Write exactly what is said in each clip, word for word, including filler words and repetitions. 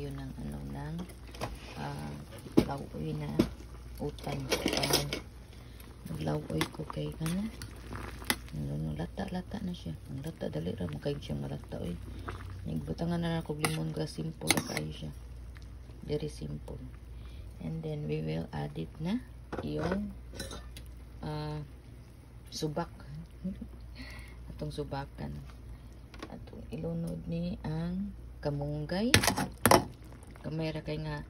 tayo ng ano ng uh, lauoy na utan. Uh, Naglauoy ko kay ano. Ano lata-lata na siya. Ang lata dali ra mo kay siya malata oy. Nagbutangan na ako limon ka simple kayo siya. Very simple. And then we will add it na yung uh, subak. Atong subakan. Atong ilunod ni ang kamunggay. Kamay ra kay nga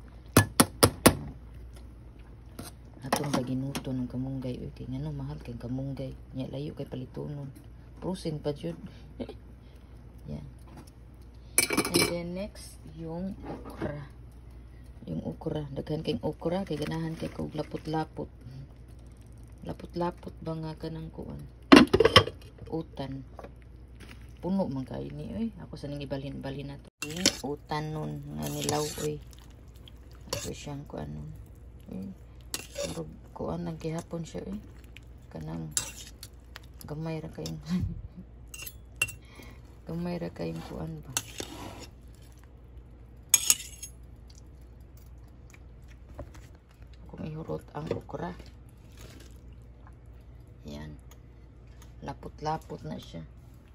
atong baginuto ng kamunggay. Uy, kay ngano mahal kay kamunggay. Nya layo kay palitunon. Prusin pa jud. Yan. And then next yung okra. Yung okra, daghan kay okra kay ganahan kay kog lapot-lapot. Lapot-lapot ba nga kanang kuan? Utan. Puno man kay ni oy. Ako sa ning ibalhin-balhin nato. Utanon nga nilaw oy. Ako siyang kuan nun. Eh. Pero kuan nagihapon siya eh. Kanang gamay ra kayong gamay ra kayong kuan ba. Kung ihurot ang okra. Yan. Lapot-lapot na siya.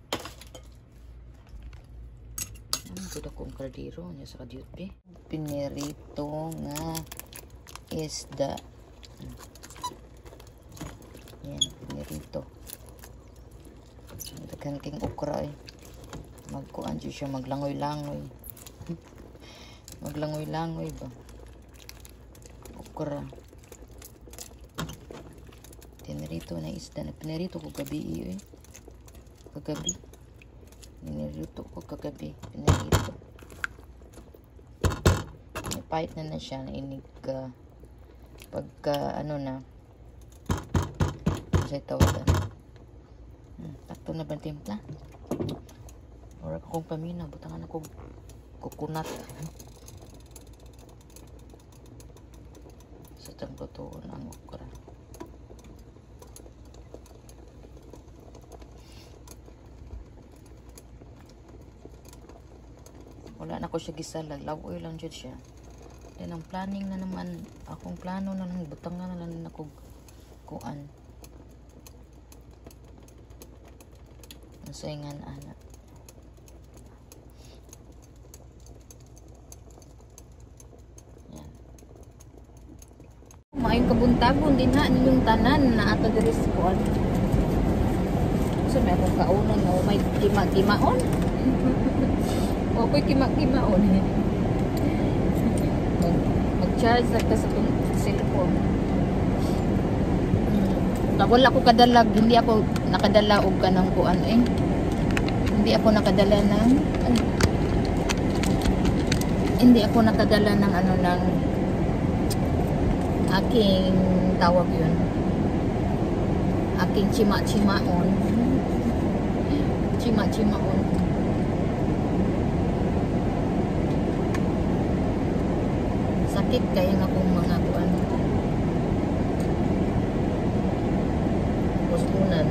Ano gud akong kardiro niya sa kadyuti. Pinirito nga isda. Yan, pinirito. Daghan king okra eh. Magkuan siya maglangoy-langoy. Maglangoy-langoy ba? Okra. Pinirito na isda. Pinirito ko gabi eh. Kagabi. Pinirito ko kagabi. Pinirito. Napahit na na siya. Nainig ka. Uh, pagka ano na sa'y tawagan. Hmm, takto na ba timpla? Or akong pamina. Butangan ako kukunat. Sa tangkotoon ang okra. Wala na ko siya gisalag. Lawoy lang dyan siya. Then ang planning na naman, akong plano na lang, butangan na lang na kong kuan. Ang saingan, anak. Yan. Maayong kabuntagon din ha, ninyong tanan na ato diri sa kuan. So may akong kaunon na may kima-kimaon. O ko'y kima-kimaon. Mag-charge na ka sa itong cellphone. Hmm. Wala ko kadalag, hindi ako nakadala og kanang kuan eh. Hindi ako nakadala ng ano, hindi ako nakadala ng ano ng aking tawag yun. Aking chima-chimaon. Chima-chimaon. Sakit kayo na kung mga kuan. Pustunan.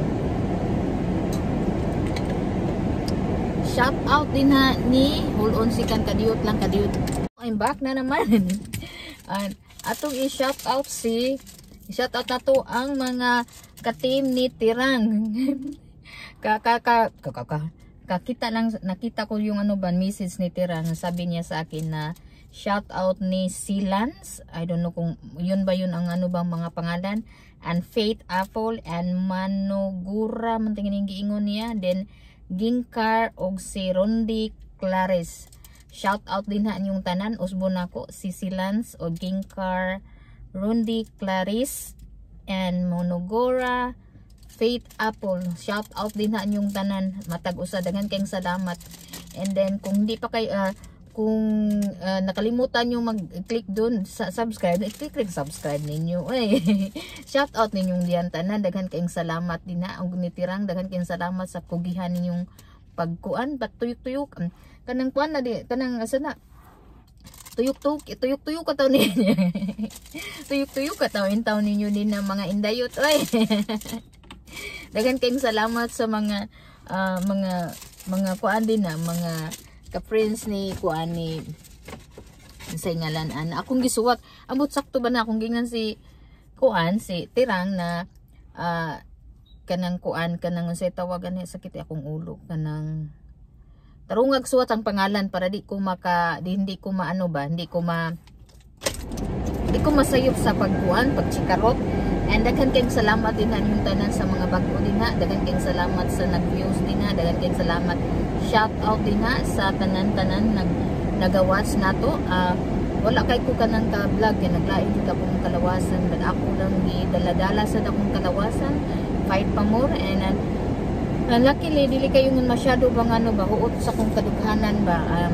Shout out din ha ni hold on si kan kadiyot lang kadiyot. I'm back na naman. And atong i-shout out si i-shout out na to ang mga ka-team ni Tirang. Kaka kaka kakita lang nakita ko yung ano ba message ni Tirang, sabi niya sa akin na shout out ni Silans, I don't know kung yun ba yun ang ano bang mga pangalan, and Faith Apple and Manogura man tingin giingon niya, then Ginkar og si Rondi Clares. Shout out din ha yung tanan, usbo nako si Silans o Ginkar, Rondi Clares and Monogura, Faith Apple. Shout out din ha yung tanan, matag usa dagan kayong salamat. And then kung hindi pa kay uh, kung uh, nakalimutan nyo mag-click dun sa subscribe, i-click rin subscribe ninyo. Ay, shout out ninyong diyan tanan, daghan kayong salamat din ha. Ang gunitirang, daghan kayong salamat sa kugihan ninyong pagkuan, patuyok-tuyok. Kanang kuan na di, kanang asa na, tuyok-tuyok, tuyok-tuyok ka taon ninyo. Tuyok-tuyok ka taon, taon ninyo din ng mga indayot. Ay, daghan kayong salamat sa mga, uh, mga, mga kuan din na, mga ka-friends ni kuan ni Sa ngalan ana akong gisuwat ambot sakto ba na akong gingan si kuan si Tirang na uh, kanang kuan kanang unsay tawagan ni sakit akong ulo kanang tarungag suwat ang pangalan para di ko maka di, hindi ko maano ba hindi ko ma di ko masayop sa pagkuan pagchikarot. And daghan kayong salamat din na yung tanan sa mga bago din na daghan kayong salamat sa nag-views din na daghan kayong salamat shout out din na sa tanan-tanan nag nagawats nato. Uh, wala kay ko kanang ka-vlog kay naglain jud akong kalawasan but ako lang gidala-dala sa akong kalawasan fight pa more and uh, luckily dili kayo ngun masyado bang ano ba huot sa kong kadughanan ba um,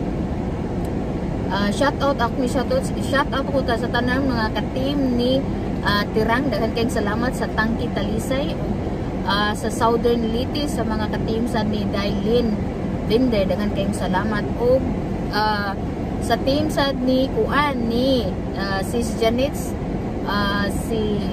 uh, shout out ako shout out shout out ko ta sa tanan mga ka-team ni uh, Tirang daghan kayong salamat sa Tangki Talisay uh, sa Southern Liti sa mga ka-team sa ni Dailin Binder daghan kayong salamat o Uh, sa team sa ni Kuan ni uh, sis Janet uh, si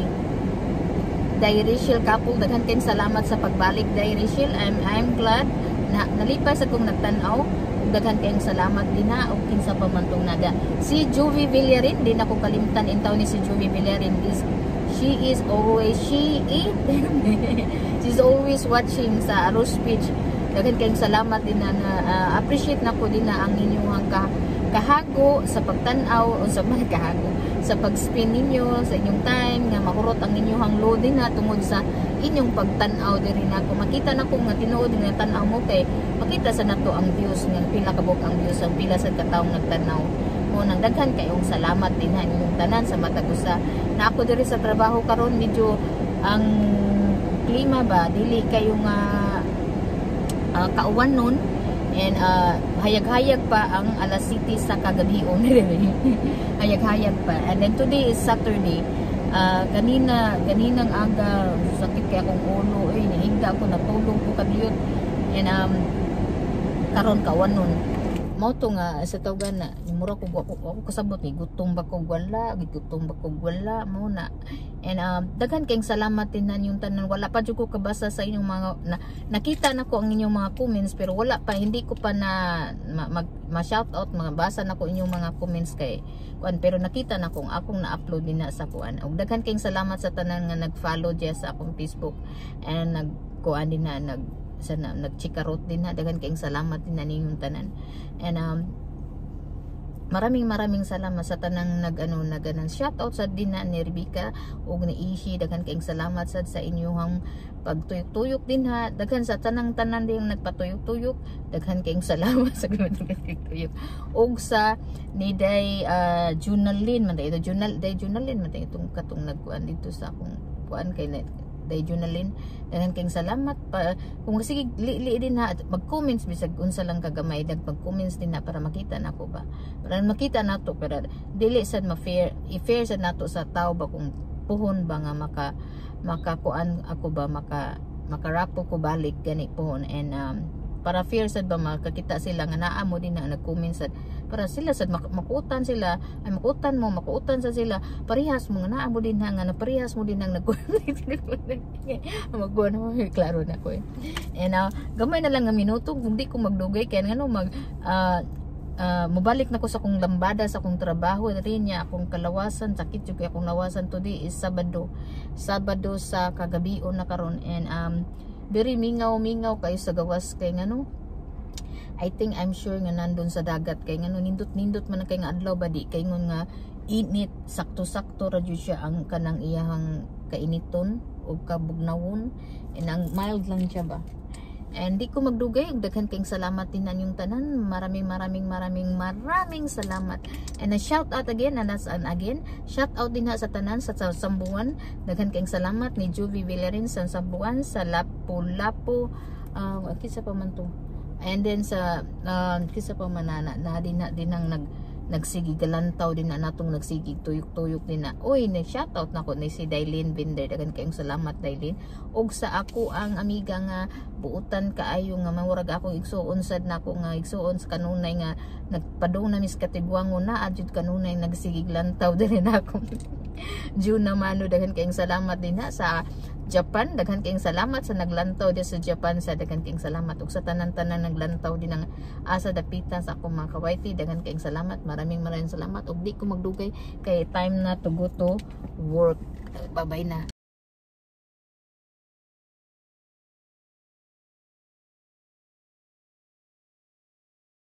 Dairishil couple daghan kayong salamat sa pagbalik Dairishil. I'm I'm glad na nalipas akong nagtanaw daghan kayong salamat din na og kinsa pa man tong nada si Juvie Villarin din ako kalimtan intaw ni si Juvie Villarin is she is always she is she's always watching sa Arrow Speech. Daghan kayong salamat din na uh, appreciate na ko din na ang inyong ka, kahago sa pagtanaw o sa mga kahago sa pag-spin ninyo sa inyong time nga mahurot ang inyong load din na tungod sa inyong pagtanaw diri na ko makita na ko nga tinuod nga tan-aw mo kay makita sa nato ang views nga pila ka buk ang views ang pila sa kataong nagtanaw mo nang daghan kayong salamat din ha inyong tanan sa matag usa na ako diri sa trabaho karon medyo ang klima ba dili kayo nga Uh, kauwan nun and uh, hayag-hayag pa ang alas City sa kagabion hayag-hayag pa and then today is Saturday uh, ganina ganinang aga sakit kaya akong ulo eh nahigda ako natulog ko kadiyot and um, karon kauwan nun mo to nga sa tawagan na mura ko ako, ako kasabot ni gutom ba ko wala gutom ba ko wala mo na and um, daghan kayong salamat din na yung tanan wala pa jud ko kabasa sa inyong mga na, nakita na ko ang inyong mga comments pero wala pa hindi ko pa na ma, mag, ma shout out mga basa na ko inyong mga comments kay kuan pero nakita na kong akong na-upload din na sa kuan og daghan kayong salamat sa tanan nga nag-follow diya sa akong Facebook and nag kuan din na nag sana nagchikarot din na daghan kayong salamat din na ninyong tanan and um, maraming maraming salamat sa tanang nag ano naganan shout out sa din na ni Rebecca ug ni Ishi daghan kayong salamat sad sa inyong pagtuyok-tuyok din ha daghan sa tanang tanan din nagpatuyok-tuyok daghan kayong salamat sa pagtuyok ug sa ni Day uh, Junalin man ito Junal Day Junalin man itong katong nagkuan dito sa akong kuan kay Day Junalin daghan kayong salamat pa kung sige li, li din ha mag-comments bisag unsa lang kagamay dag mag-comments din na para makita nako ba para makita nato pero dili sad ma-fair i-fair sad nato sa tao ba kung puhon ba nga maka makakuan ako ba maka makarapo ko balik gani puhon and um, para fair sad ba makakita sila nga naa mo din na nag-comment sad para sila sad mak makuutan sila ay makuutan mo makuutan sa sila parehas mo nga naa mo din nga na parehas mo din nang magbuan mo klaro na ko eh and uh, gamay na lang nga minuto kung di ko magdugay kaya ngano mag uh, uh, mubalik na ko sa akong lambada sa akong trabaho rin niya akong kalawasan sakit yung akong lawasan today is Sabado Sabado sa kagabion na karon and um very mingaw-mingaw kayo sa gawas kay ngano I think I'm sure nga nandun sa dagat kay ngano nindot-nindot man kay nga adlaw ba di kay ngon nga init sakto-sakto ra jud siya ang kanang iyahang kainiton o kabugnawon and ang mild lang siya ba and di ko magdugay ug daghan kayong salamat din nanyong tanan maraming maraming maraming maraming salamat and a shout out again and as an again shout out din ha sa tanan sa Sambuan daghan kayong salamat ni Juvie Villarin sa Sambuan sa Lapu-Lapu uh, kisa pa man to and then sa uh, kisa pa man na, na din na din ang nag nagsigig galantaw din na natong nagsigig tuyok-tuyok din na oy na shout out nako ni si Dailin Binder daghan kayong salamat Dailin og sa ako ang amiga nga buutan kaayo nga mawurag ako igsuon sad nako nga igsuon sa kanunay nga nagpadung na mis katigwangon na adjud kanunay nagsigig lantaw din nako June naman daghan kayong salamat din ha sa Japan, daghan kayong salamat sa naglantaw di sa Japan, sa daghan kayong salamat ug sa tanan-tanan naglantaw din ang asa dapitan sa akong mga kawayti, daghan kayong salamat, maraming maraming salamat ug di ko magdugay kay time na to go to work. Bye bye na.